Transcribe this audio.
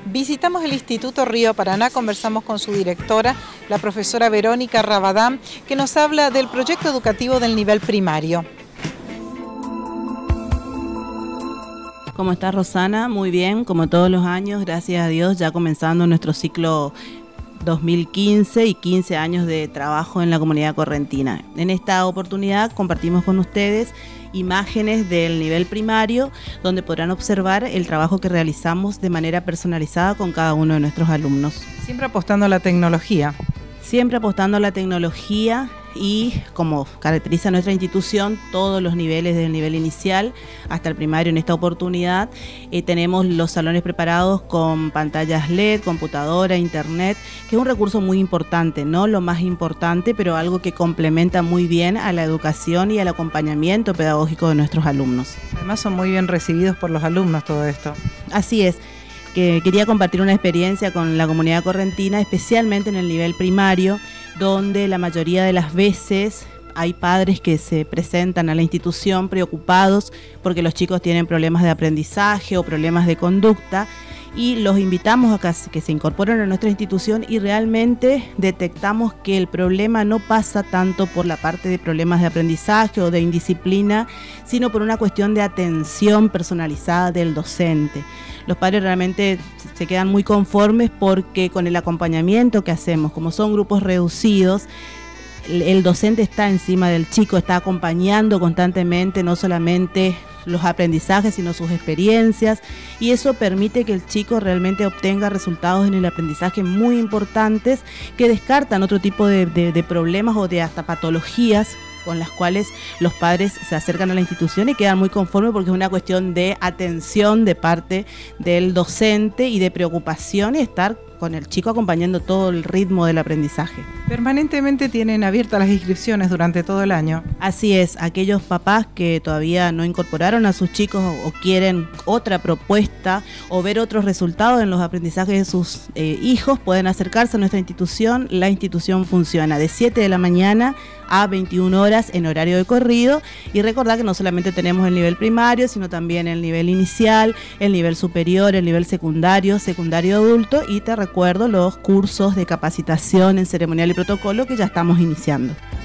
Visitamos el Instituto Río Paraná, conversamos con su directora, la profesora Verónica Rabadán, que nos habla del proyecto educativo del nivel primario. ¿Cómo estás, Rosana? Muy bien, como todos los años, gracias a Dios, ya comenzando nuestro ciclo 2015 y 15 años de trabajo en la comunidad correntina. En esta oportunidad compartimos con ustedes imágenes del nivel primario, donde podrán observar el trabajo que realizamos de manera personalizada con cada uno de nuestros alumnos. Siempre apostando a la tecnología. Siempre apostando a la tecnología y, como caracteriza nuestra institución, todos los niveles, desde el nivel inicial hasta el primario. En esta oportunidad tenemos los salones preparados con pantallas LED, computadora, internet, que es un recurso muy importante, no lo más importante, pero algo que complementa muy bien a la educación y al acompañamiento pedagógico de nuestros alumnos. Además son muy bien recibidos por los alumnos todo esto. Así es. Que quería compartir una experiencia con la comunidad correntina, especialmente en el nivel primario, donde la mayoría de las veces hay padres que se presentan a la institución preocupados porque los chicos tienen problemas de aprendizaje o problemas de conducta, y los invitamos a que se incorporen a nuestra institución y realmente detectamos que el problema no pasa tanto por la parte de problemas de aprendizaje o de indisciplina, sino por una cuestión de atención personalizada del docente. Los padres realmente se quedan muy conformes porque con el acompañamiento que hacemos, como son grupos reducidos, el docente está encima del chico, está acompañando constantemente, no solamente los aprendizajes, sino sus experiencias, y eso permite que el chico realmente obtenga resultados en el aprendizaje muy importantes que descartan otro tipo de problemas o de hasta patologías con las cuales los padres se acercan a la institución y quedan muy conformes porque es una cuestión de atención de parte del docente y de preocupación y estar con el chico acompañando todo el ritmo del aprendizaje. Permanentemente tienen abiertas las inscripciones durante todo el año. Así es, aquellos papás que todavía no incorporaron a sus chicos o quieren otra propuesta o ver otros resultados en los aprendizajes de sus hijos, pueden acercarse a nuestra institución. La institución funciona de 7 de la mañana a 21 horas en horario de corrido, y recordar que no solamente tenemos el nivel primario, sino también el nivel inicial, el nivel superior, el nivel secundario, secundario adulto, y te recuerdo los cursos de capacitación en ceremonial y protocolo que ya estamos iniciando.